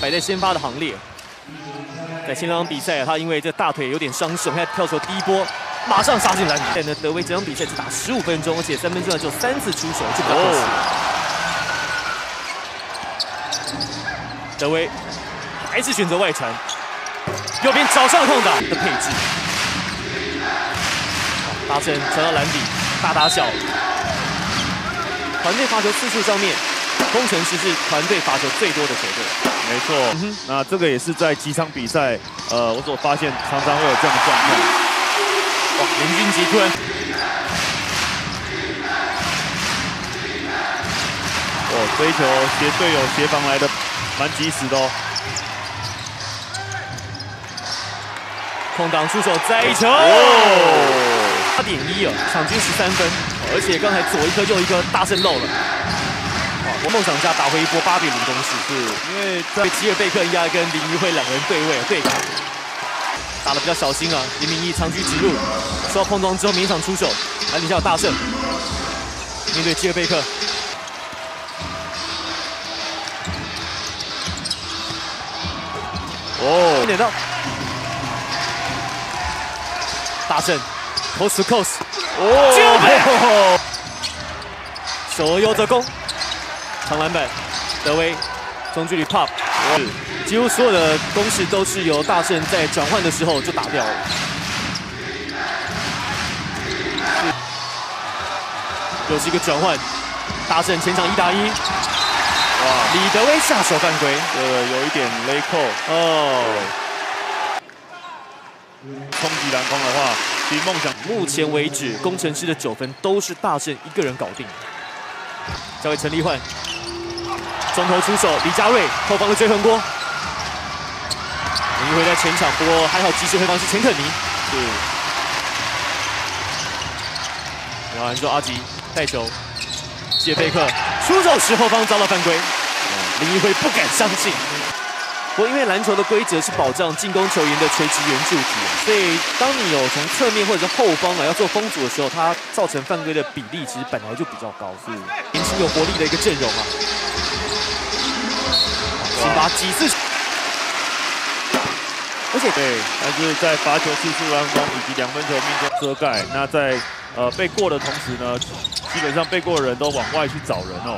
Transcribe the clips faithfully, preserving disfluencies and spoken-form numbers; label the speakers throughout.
Speaker 1: 摆在先发的行列。在前两场比赛，他因为这大腿有点伤势，现在跳球第一波马上杀进篮底。现在呢，德威这场比赛只打十五分钟，而且三分钟只有三次出手，就比较可惜。德威还是选择外传，右边找上空档的配置。大胜传到篮底，大打小。团队罚球次数上面，工程师是团队罚球最多的球队。
Speaker 2: 没错，嗯、那这个也是在几场比赛，呃，我所发现常常会有这样的状况。
Speaker 1: 哇，林俊杰突然，
Speaker 2: 哦，这一球协队友协防来的蛮及时的哦。
Speaker 1: 空档出手再一球，哦，八点一哦，场均十三分，而且刚才左一颗右一颗，大胜漏了。我梦想家打回一波八比零攻势，是因为在吉尔贝克压跟林育辉两个人对位对打，打得比较小心啊。林明义长驱直入，受到碰撞之后勉强出手，篮底下有大胜，面对吉尔贝克。哦，点到大胜 ，coast to coast， 哦，手而优则攻。长篮板，德威中距离 pop， 几乎所有的攻势都是由大胜在转换的时候就打掉了。又是一个转换，大胜前场一打一，哇！李德威下手犯规，
Speaker 2: 呃，有一点勒扣哦。冲击篮筐的话，比梦想
Speaker 1: 目前为止，工程师的九分都是大胜一个人搞定。交给陈立焕。中投出手，李佳瑞后方的追横锅，林育辉在前场，不过还好及时回防是钱肯尼。是。然后之后阿吉带球，谢贝克出手时后方遭到犯规，林育辉不敢相信。不过因为篮球的规则是保障进攻球员的垂直圆柱体，所以当你有从侧面或者是后方啊要做封阻的时候，它造成犯规的比例其实本来就比较高，是年轻有活力的一个阵容啊。辛巴几次，而且
Speaker 2: 对，但是在罚球次数当中以及两分球命中遮盖，那在呃被过的同时呢，基本上被过的人都往外去找人哦。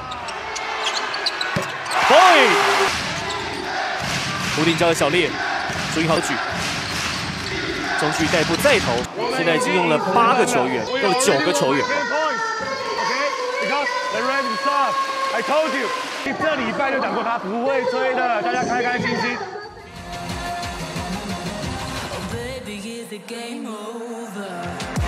Speaker 1: boy， 弧顶交给小烈，注意好举，中距带步再投，现在已经用了八个球员，用了九个球员。
Speaker 3: I told you， 这礼拜就讲过他不会吹的，大家开开心心。Oh, baby, is the game over?